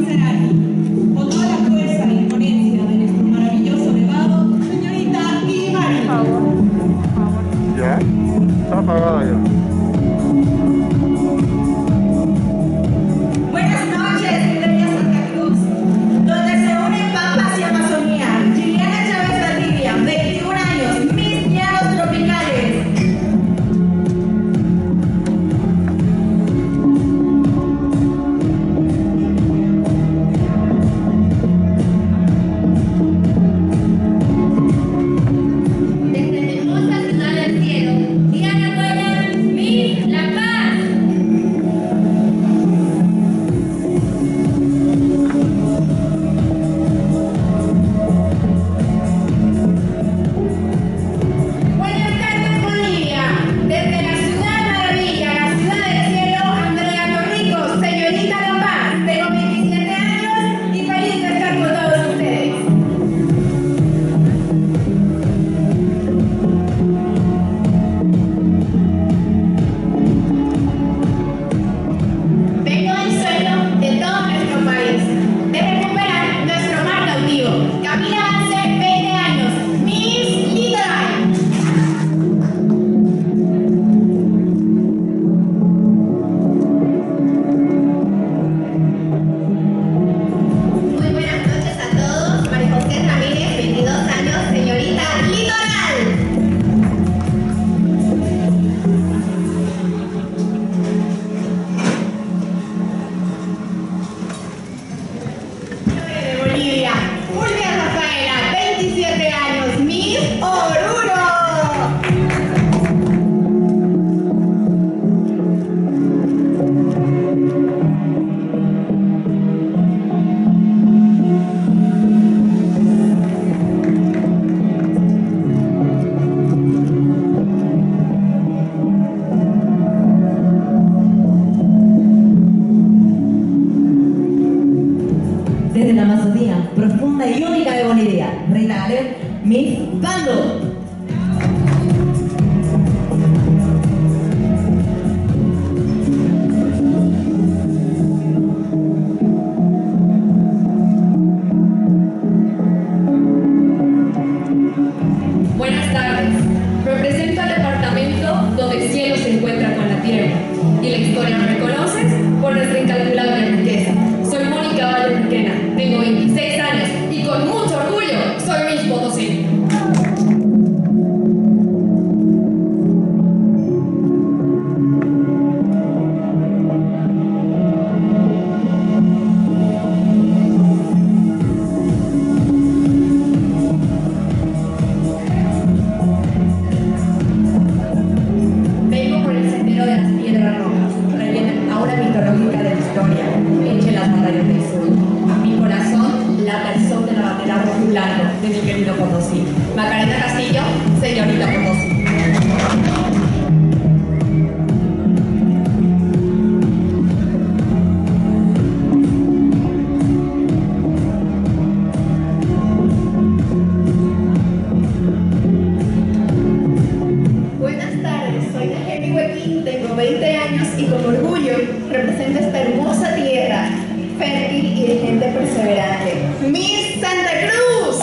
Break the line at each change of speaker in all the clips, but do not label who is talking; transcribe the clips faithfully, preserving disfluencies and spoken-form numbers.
Miss Bando.
Buenas tardes. Represento al departamento donde el cielo se encuentra con la tierra. Y la historia me reconoces por nuestra incalculable riqueza. Soy Mónica Valle Urquena, tengo veintiséis años y con mucho orgullo soy Miss Potosí. De mi querido Potosí. Macarena Castillo, señorita Potosí.
Buenas tardes, soy Nayeli Huequín, tengo veinte años y con orgullo represento esta hermosa tierra, fértil y de gente perseverante. ¡Miss Santa Cruz!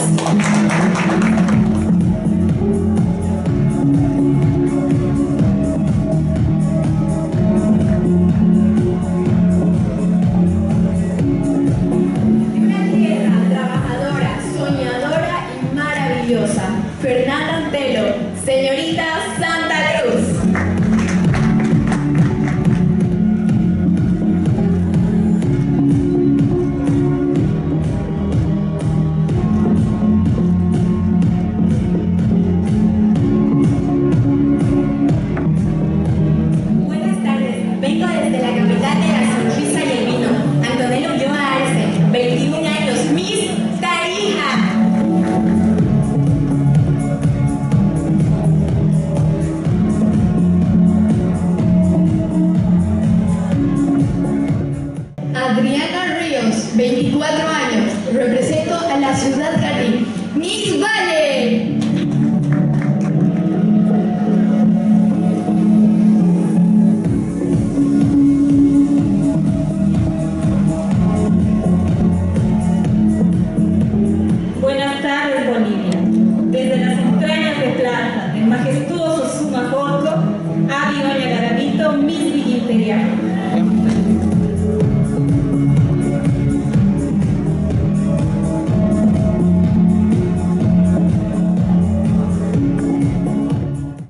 Una tierra trabajadora, soñadora y maravillosa. Fernanda Antelo, señorita Santa Cruz. Adriana Ríos, veinticuatro años, represento a la ciudad jardín. ¡Miss Valle! alegría.